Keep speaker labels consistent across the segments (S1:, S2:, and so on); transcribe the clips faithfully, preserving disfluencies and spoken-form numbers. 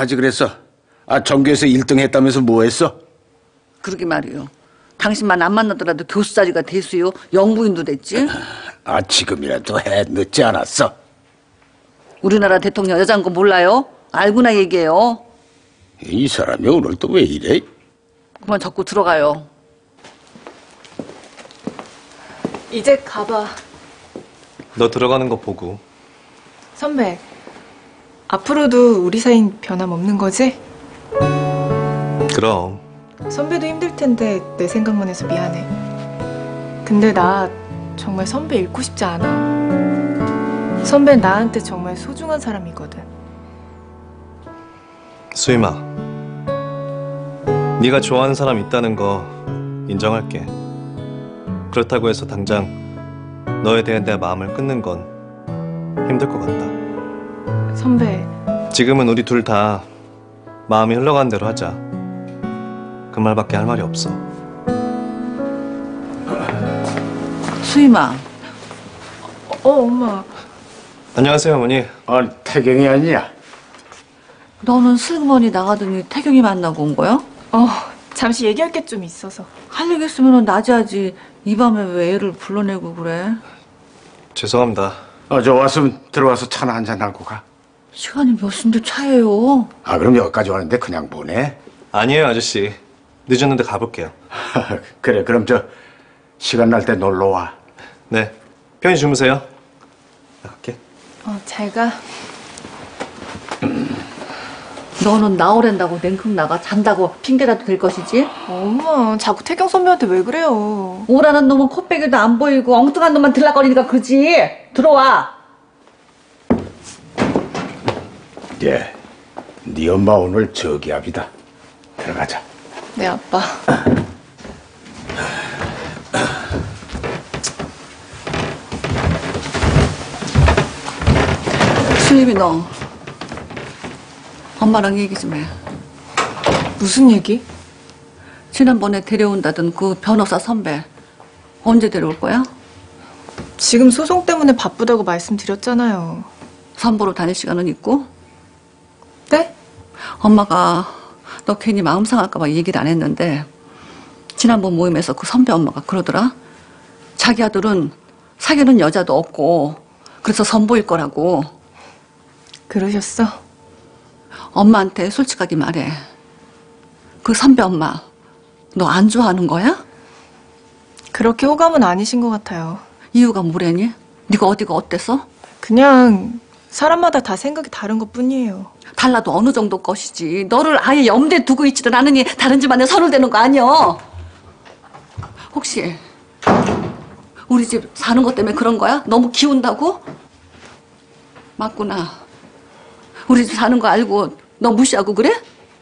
S1: 하지 그랬어? 아, 전교에서 일 등 했다면서 뭐 했어?
S2: 그러게 말이요. 당신만 안 만나더라도 교수 자리가 대수요. 영부인도 됐지.
S1: 아, 지금이라도 해. 늦지 않았어.
S2: 우리나라 대통령 여자인 거 몰라요? 알고나 얘기해요.
S1: 이 사람이 오늘 또 왜 이래?
S2: 그만 자꾸 들어가요.
S3: 이제 가봐.
S4: 너 들어가는 거 보고.
S3: 선배, 앞으로도 우리 사이는 변함없는 거지?
S4: 그럼.
S3: 선배도 힘들 텐데 내 생각만 해서 미안해. 근데 나 정말 선배 잃고 싶지 않아. 선배는 나한테 정말 소중한 사람이거든.
S4: 수임아, 네가 좋아하는 사람 있다는 거 인정할게. 그렇다고 해서 당장 너에 대한 내 마음을 끊는 건 힘들 것 같다.
S3: 선배,
S4: 지금은 우리 둘 다 마음이 흘러가는 대로 하자. 그 말밖에 할 말이 없어.
S2: 수임아.
S3: 어, 엄마.
S4: 안녕하세요, 어머니.
S1: 아, 태경이 아니야?
S2: 너는 슬그머니 나가더니 태경이 만나고 온 거야?
S3: 어, 잠시 얘기할 게 좀 있어서.
S2: 할 얘기 있으면 낮에 하지. 이 밤에 왜 애를 불러내고 그래?
S4: 죄송합니다.
S1: 어, 저 왔으면 들어와서 차나 한잔 하고 가.
S2: 시간이 몇 시인데 차예요.
S1: 아, 그럼 여기까지 왔는데 그냥 보내?
S4: 아니에요, 아저씨. 늦었는데 가볼게요.
S1: 그래, 그럼 저 시간 날 때 놀러 와.
S4: 네, 편히 주무세요. 나 갈게.
S3: 어, 잘 가.
S2: 너는 나오랜다고 냉큼 나가 잔다고 핑계라도 될 것이지?
S3: 엄마, 자꾸 태경 선배한테 왜 그래요?
S2: 오라는 놈은 코빼기도 안 보이고 엉뚱한 놈만 들락거리니까 그러지. 들어와.
S1: 예, 네 엄마 오늘 저기압이다. 들어가자.
S3: 네, 아빠.
S2: 수임이 너 엄마랑 얘기 좀 해.
S3: 무슨 얘기?
S2: 지난번에 데려온다던 그 변호사 선배 언제 데려올 거야?
S3: 지금 소송 때문에 바쁘다고 말씀드렸잖아요.
S2: 선보러 다닐 시간은 있고?
S3: 네?
S2: 엄마가 너 괜히 마음 상할까 봐 얘기를 안 했는데 지난번 모임에서 그 선배 엄마가 그러더라. 자기 아들은 사귀는 여자도 없고 그래서 선보일 거라고.
S3: 그러셨어?
S2: 엄마한테 솔직하게 말해. 그 선배 엄마 너 안 좋아하는 거야?
S3: 그렇게 호감은 아니신 것 같아요.
S2: 이유가 뭐래니? 네가 어디가 어때서?
S3: 그냥 사람마다 다 생각이 다른 것뿐이에요.
S2: 달라도 어느 정도 것이지. 너를 아예 염두에 두고 있지도 않으니 다른 집안에 선을 대는 거 아니여. 혹시 우리 집 사는 것 때문에 그런 거야? 너무 기운다고? 맞구나. 우리 집 사는 거 알고 너 무시하고 그래?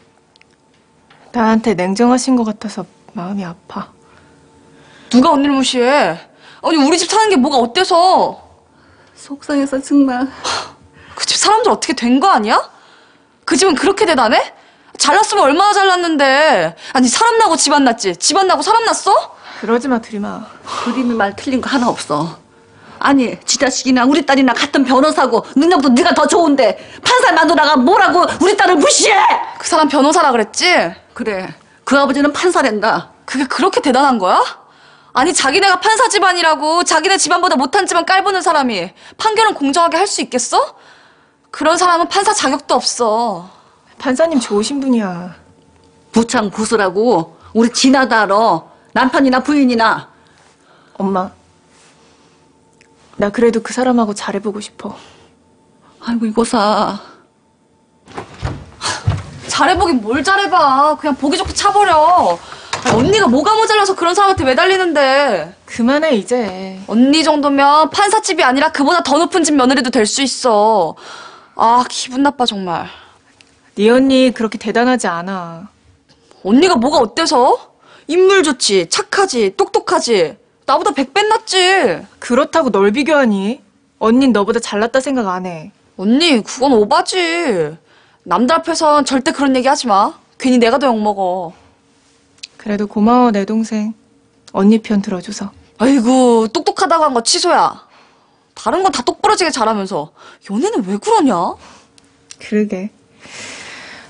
S3: 나한테 냉정하신 것 같아서 마음이 아파.
S5: 누가 언니를 무시해? 아니 우리 집 사는 게 뭐가 어때서?
S2: 속상해서 정말.
S5: 그 집 사람들 어떻게 된 거 아니야? 그 집은 그렇게 대단해? 잘났으면 얼마나 잘났는데. 아니 사람 나고 집안 났지. 집안 나고 사람 났어?
S3: 그러지 마, 드림아.
S2: 그림이 말 틀린 거 하나 없어. 아니 지 자식이나 우리 딸이나 같은 변호사고 능력도 네가 더 좋은데 판사 마누라가 뭐라고 우리 딸을 무시해?
S5: 그 사람 변호사라 그랬지?
S2: 그래, 그 아버지는 판사랜다.
S5: 그게 그렇게 대단한 거야? 아니 자기네가 판사 집안이라고 자기네 집안보다 못한 집안 깔보는 사람이 판결은 공정하게 할 수 있겠어? 그런 사람은 판사 자격도 없어.
S3: 판사님 좋으신 분이야.
S2: 부창 구수라고 우리 지나다 알아. 남편이나 부인이나.
S3: 엄마, 나 그래도 그 사람하고 잘해보고 싶어.
S2: 아이고 이거사.
S5: 잘해보긴 뭘 잘해봐. 그냥 보기 좋게 차버려. 아니, 언니가 뭐가 모자라서 그런 사람한테 매달리는데.
S3: 그만해 이제.
S5: 언니 정도면 판사집이 아니라 그보다 더 높은 집 며느리도 될 수 있어. 아 기분 나빠 정말.
S3: 네 언니 그렇게 대단하지 않아.
S5: 언니가 뭐가 어때서? 인물 좋지, 착하지, 똑똑하지. 나보다 백 배 낫지.
S3: 그렇다고 널 비교하니? 언닌 너보다 잘났다 생각 안 해.
S5: 언니 그건 오바지. 남들 앞에선 절대 그런 얘기 하지 마. 괜히 내가 더 욕먹어.
S3: 그래도 고마워 내 동생. 언니 편 들어줘서.
S5: 아이고 똑똑하다고 한 거 취소야. 다른 건 다 똑부러지게 잘하면서 연애는 왜 그러냐?
S3: 그러게.